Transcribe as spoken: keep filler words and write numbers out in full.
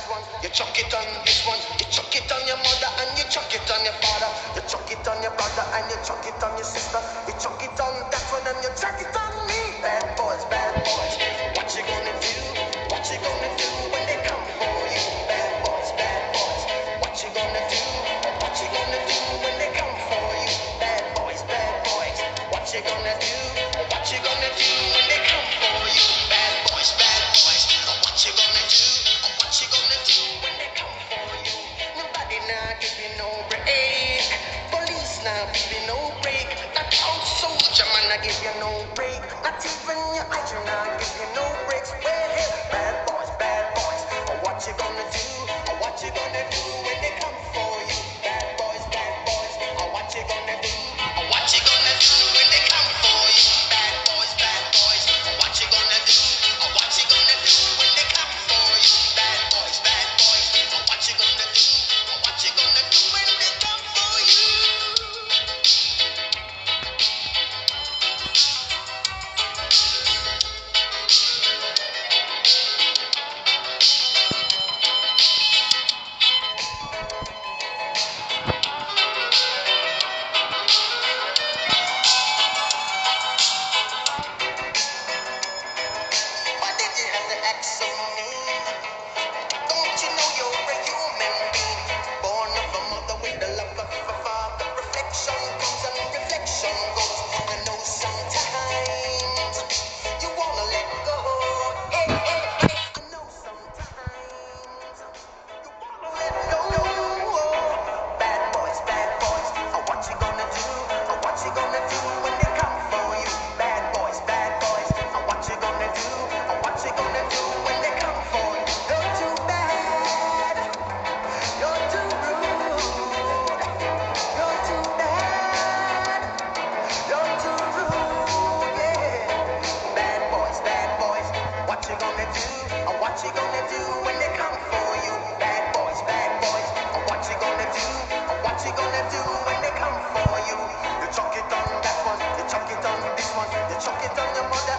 one, you chuck it on this one, you chuck it on your mother and you chuck it on your father, you chuck it on your brother and you chuck it on your sister, you chuck it on that one and you chuck it on me. Bad boys, bad boys, what you gonna do? What you gonna do when they come for you? Bad boys, bad boys, what you gonna do? What you gonna do when they come for you? Bad boys, bad boys, what you gonna do? What you gonna do when they come for you? Bad boys, bad boys, what you gonna do? What you gonna do when they come for you? Nobody now give you no break. Police now give you no break. That old soldier man I give you no break. Not even your hygiene now give you no breaks. Well, hey, bad boys, bad boys, what you gonna do? What you gonna do when they come for you? Bad boys, bad boys, what you gonna do? What you gonna do when they come for you? Bad boys, bad boys, what you gonna do? What you gonna do when they come for you? Bad boys, bad boys, what you gonna do? What you gonna do when they come for you? Why did you have to act so mean? Don't you know you're a human being? Born of a mother with the love of a father. Reflection comes and reflection goes. I know sometimes you wanna let go. Hey, hey, hey. I know sometimes you wanna let go. Bad boys, bad boys, oh, what you gonna do? Oh, what you gonna do when they come for you? Bad boys, bad boys, oh, what you gonna do? Oh, what you gonna do when they come for you? You're too bad, you're too rude, you're too bad, you're too rude, yeah. Bad boys, bad boys, what you gonna do? Oh, what you gonna do when they come for you? Bad boys, bad boys, oh, what you gonna do? Oh, what you gonna do when they come for you? You chuck it on that one, you chuck it on this one, you chuck it on your mother